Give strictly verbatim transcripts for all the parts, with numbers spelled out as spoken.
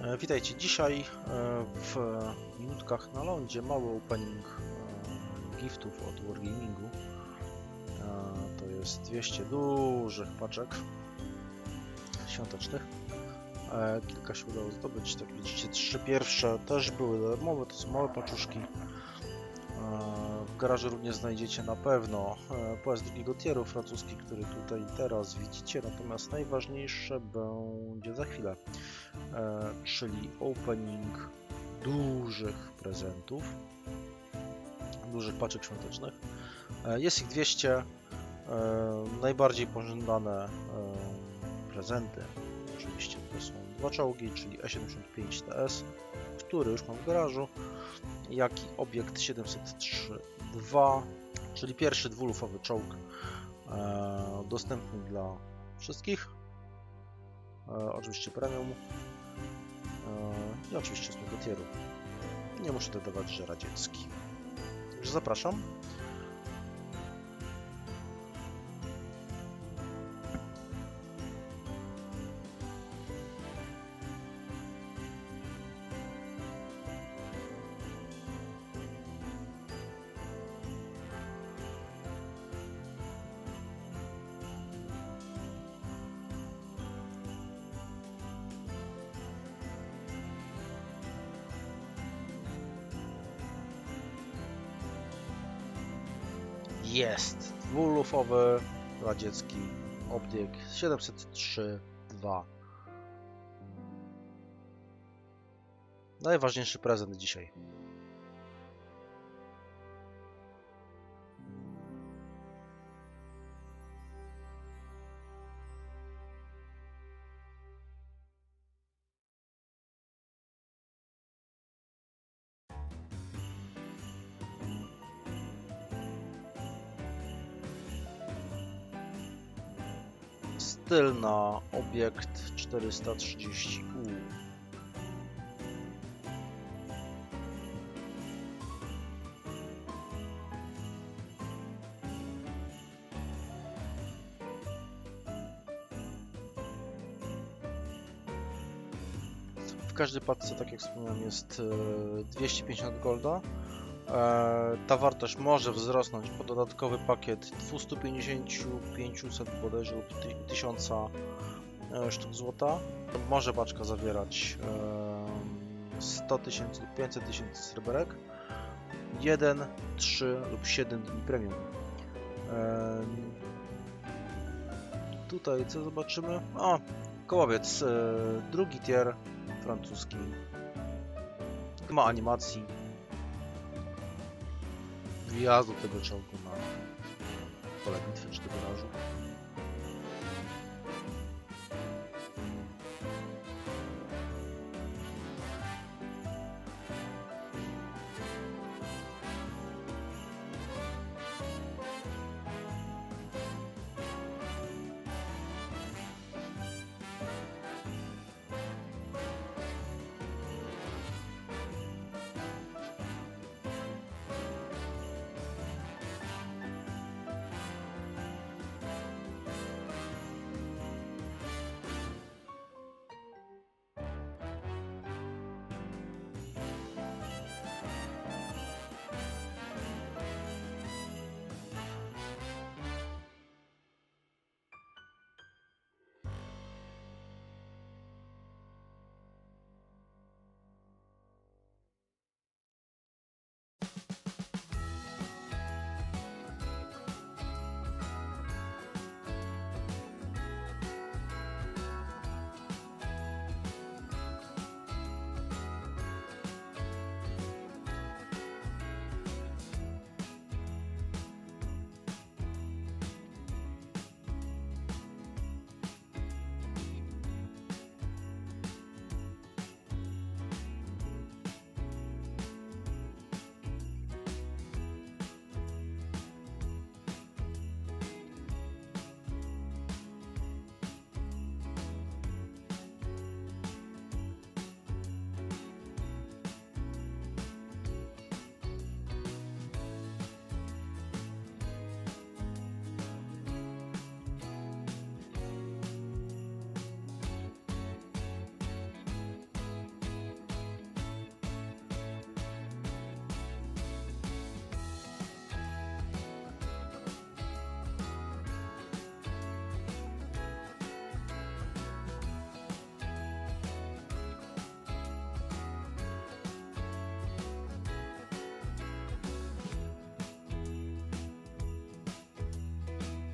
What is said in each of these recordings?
E, Witajcie dzisiaj e, w minutkach na lądzie. Mały opening e, giftów od Wargamingu. E, To jest dwieście dużych paczek świątecznych. E, Kilka się udało zdobyć. Tak widzicie, trzy pierwsze też były darmowe, to są małe paczuszki. E, W garażu również znajdziecie na pewno e, pojazd drugiego tieru francuski, który tutaj teraz widzicie. Natomiast najważniejsze będzie za chwilę. E, czyli opening dużych prezentów, dużych paczek świątecznych. E, jest ich dwieście. E, najbardziej pożądane e, prezenty oczywiście to są dwa czołgi, czyli E siedemdziesiąt pięć T S, który już mam w garażu, jak i obiekt siedemset trzy dwa, czyli pierwszy dwulufowy czołg e, dostępny dla wszystkich. E, oczywiście premium. I oczywiście z tego tieru. Nie muszę dodawać, że radziecki. Także zapraszam. Jest dwulufowy radziecki obiekt siedemset trzy dwa. Najważniejszy prezent dzisiaj. Styl na obiekt czterysta trzydzieści U. W każdej paczce, tak jak wspomniałem, jest dwieście pięćdziesiąt golda. Ta wartość może wzrosnąć po dodatkowy pakiet dwieście pięćdziesiąt, pięćset bodajże lub tysiąc sztuk złota. Może paczka zawierać sto tysięcy lub pięćset tysięcy sreberek, jeden, trzy lub siedem dni premium. Tutaj co zobaczymy? O, kołowiec, drugi tier francuski. Nie ma animacji wjazdu tego czołgu na pole bitwy czy do garażu.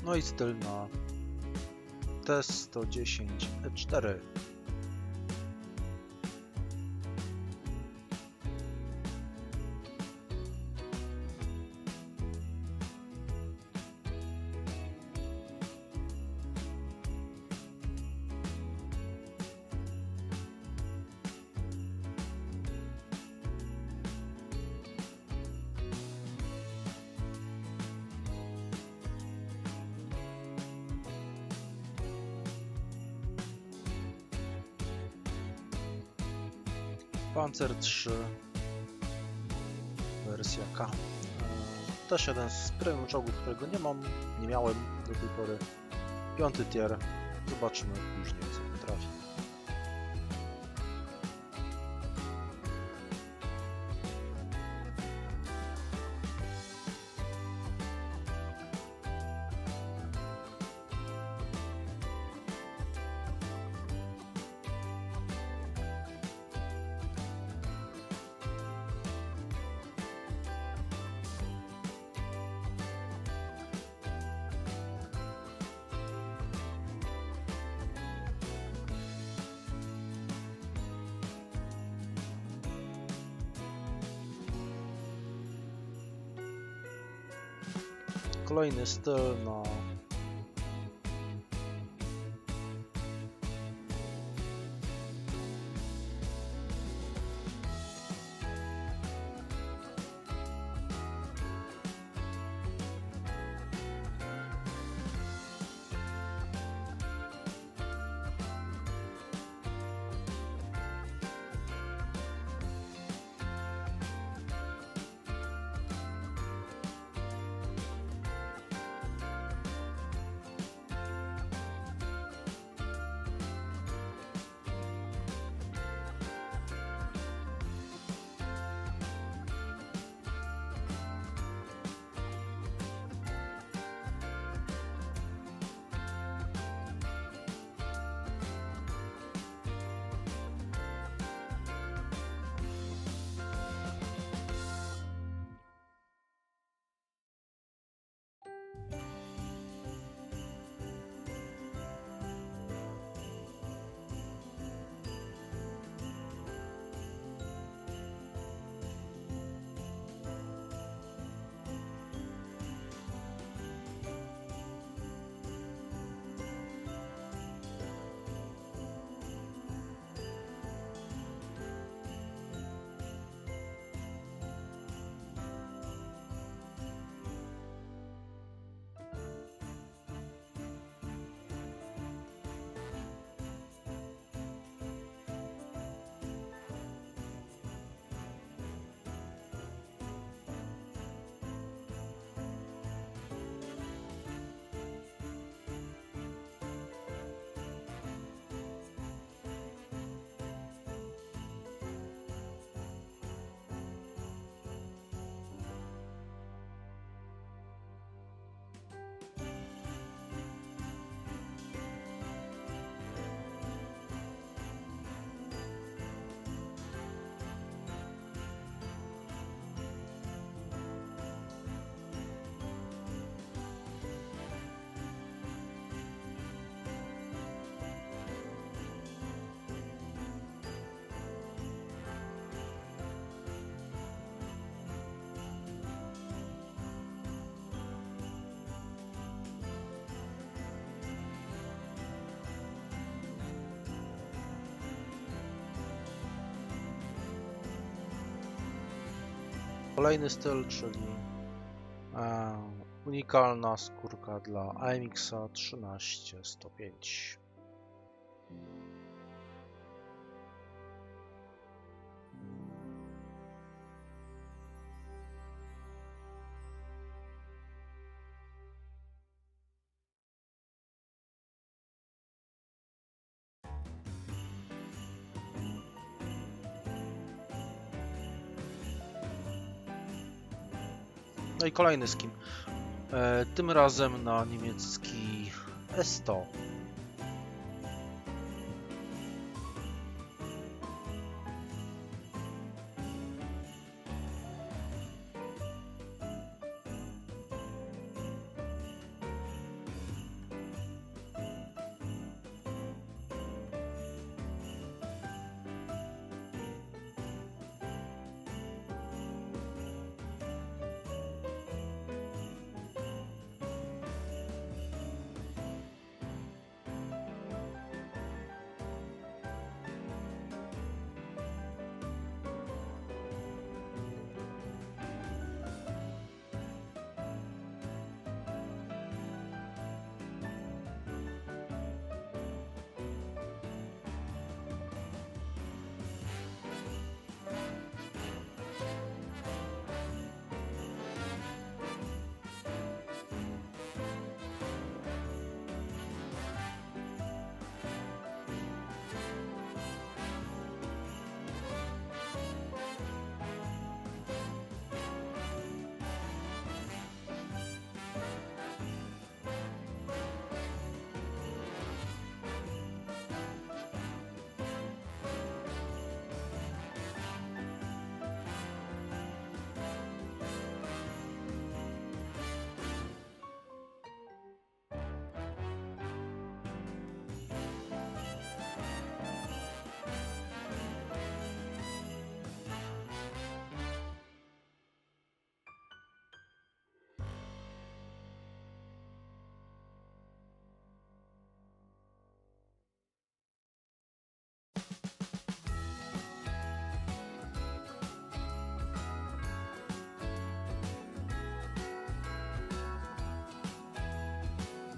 No i styl na T sto dziesięć E cztery. Panzer trzy, wersja K. E, Też jeden z premium czołgów, którego nie mam, nie miałem do tej pory. Piąty tier. Zobaczymy później, co potrafi. Kolejny styl na kolejny styl, czyli e, unikalna skórka dla A M X-a trzynaście sto pięć. No i kolejny skin. E, tym razem na niemiecki S sto.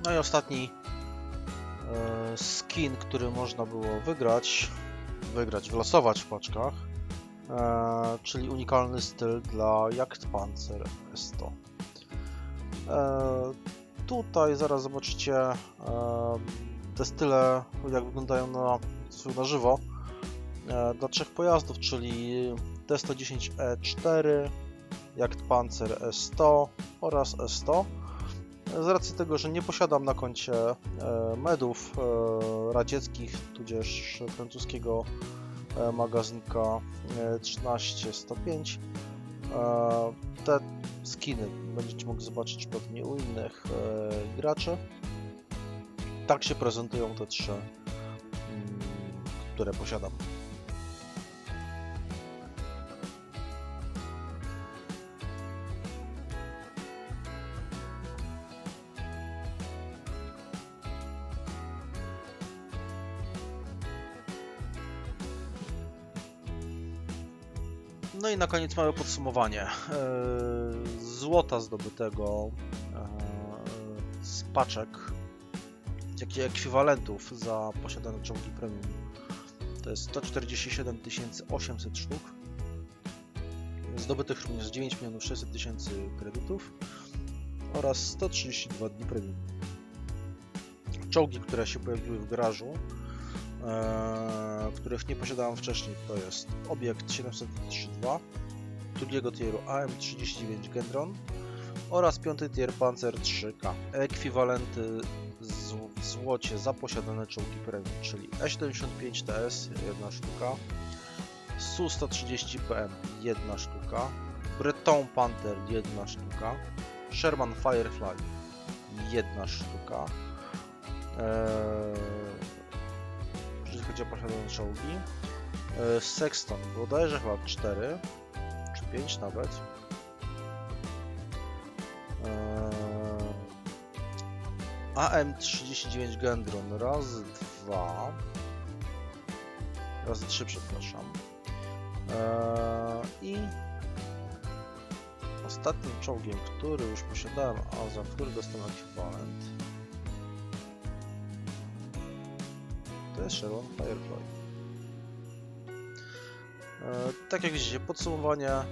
No i ostatni e, skin, który można było wygrać, wygrać, wylosować w paczkach, e, czyli unikalny styl dla Jagdpanzer S sto. E, tutaj zaraz zobaczycie e, te style, jak wyglądają na, na żywo, e, dla trzech pojazdów, czyli T sto dziesięć E cztery, Jagdpanzer S sto oraz S sto. Z racji tego, że nie posiadam na koncie e, medów e, radzieckich, tudzież francuskiego e, magazynka e, trzynaście sto pięć, e, te skiny będziecie mogli zobaczyć pewnie u innych e, graczy. Tak się prezentują te trzy, mm, które posiadam. No i na koniec małe podsumowanie złota zdobytego z paczek, jak i ekwiwalentów za posiadane czołgi premium. To jest sto czterdzieści siedem tysięcy osiemset sztuk, zdobytych również dziewięć milionów sześćset tysięcy kredytów oraz sto trzydzieści dwa dni premium. Czołgi, które się pojawiły w garażu, E, których nie posiadałem wcześniej, to jest obiekt siedemset trzydzieści dwa, drugiego tieru A M trzydzieści dziewięć Gendron oraz piąty tier Panzer trzy K. Ekwiwalenty z, w złocie za posiadane czołgi premium, czyli E siedemdziesiąt pięć T S jedna sztuka, S U sto trzydzieści P M jedna sztuka, Breton Panther jedna sztuka, Sherman Firefly jedna sztuka, e, jeżeli chodzi o posiadane czołgi. Sexton bodajże chyba cztery czy pięć nawet. A M trzydzieści dziewięć Gendron raz, dwa, raz, trzy, przepraszam. I ostatnim czołgiem, który już posiadałem, a za który dostałem ekwiwalent, to jest Sherman Firefly. E, tak jak widzicie, podsumowanie e,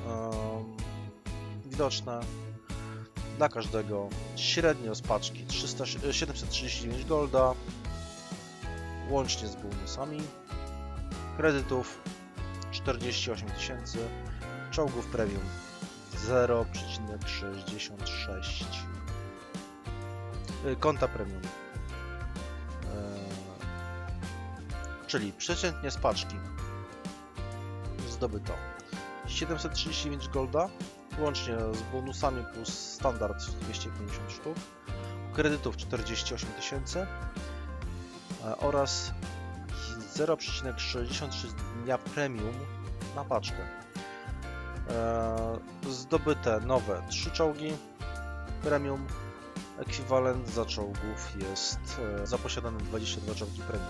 widoczne dla każdego. Średnio z paczki trzysta, siedemset trzydzieści dziewięć golda, łącznie z bonusami, kredytów czterdzieści osiem tysięcy, czołgów premium zero przecinek sześćdziesiąt sześć, e, konta premium. Czyli przeciętnie z paczki zdobyto siedemset trzydzieści dziewięć golda, łącznie z bonusami plus standard dwieście pięćdziesiąt sztuk, kredytów czterdzieści osiem tysięcy oraz zero przecinek sześćdziesiąt sześć dnia premium na paczkę. Zdobyte nowe trzy czołgi premium, ekwiwalent za czołgów jest za posiadane dwadzieścia dwa czołgi premium.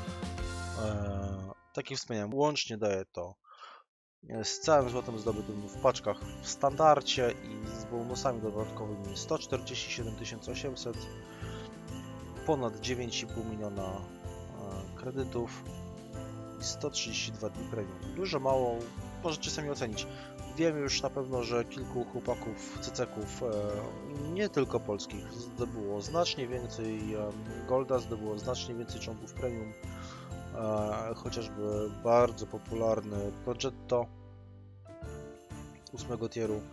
Tak jak wspomniałem, łącznie daje to z całym złotem zdobytym w paczkach w standardzie i z bonusami dodatkowymi sto czterdzieści siedem tysięcy osiemset, ponad dziewięć i pół miliona kredytów i sto trzydzieści dwa dni premium. Dużo, mało, możecie sami ocenić. Wiem już na pewno, że kilku chłopaków, cyceków, nie tylko polskich, zdobyło znacznie więcej golda, zdobyło znacznie więcej czołgów premium. E, chociażby bardzo popularny Progetto ósmego tieru.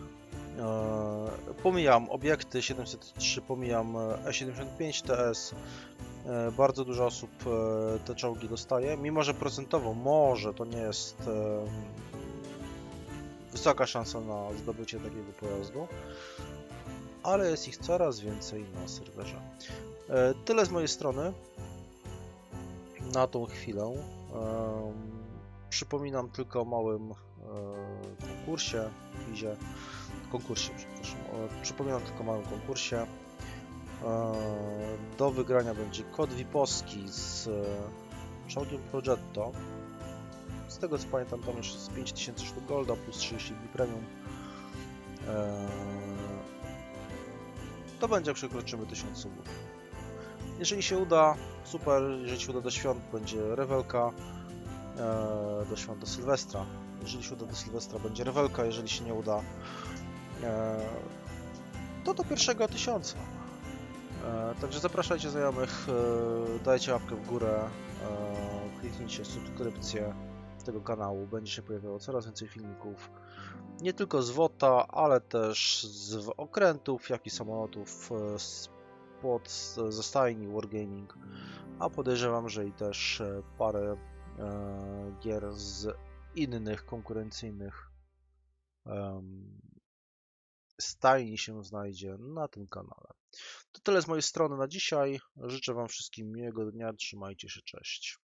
E, pomijam obiekty siedemset trzy, pomijam E siedemdziesiąt pięć T S. E, bardzo dużo osób e, te czołgi dostaje, mimo że procentowo może to nie jest e, wysoka szansa na zdobycie takiego pojazdu, ale jest ich coraz więcej na serwerze. E, tyle z mojej strony na tą chwilę. Um, przypominam tylko o małym um, konkursie, wizie, konkursie, przepraszam. O, przypominam tylko o małym konkursie. Um, do wygrania będzie kod V I P-owski z um, czołgiem Progetto. Z tego co pamiętam, tam już jest pięć tysięcy sztuk golda plus trzydzieści dni premium. Um, zdobędzie, przekroczymy tysiąc subów. Jeżeli się uda, super, jeżeli się uda do świąt, będzie rewelka, e, do świąt do Sylwestra. Jeżeli się uda do Sylwestra, będzie rewelka, jeżeli się nie uda, e, to do pierwszego tysiąca. E, także zapraszajcie znajomych, e, dajcie łapkę w górę, e, kliknijcie subskrypcję tego kanału, będzie się pojawiało coraz więcej filmików. Nie tylko z WOTA, ale też z okrętów, jak i samolotów spod, ze stajni Wargaming, a podejrzewam, że i też parę e, gier z innych konkurencyjnych um, stajni się znajdzie na tym kanale. To tyle z mojej strony na dzisiaj. Życzę Wam wszystkim miłego dnia, trzymajcie się, cześć.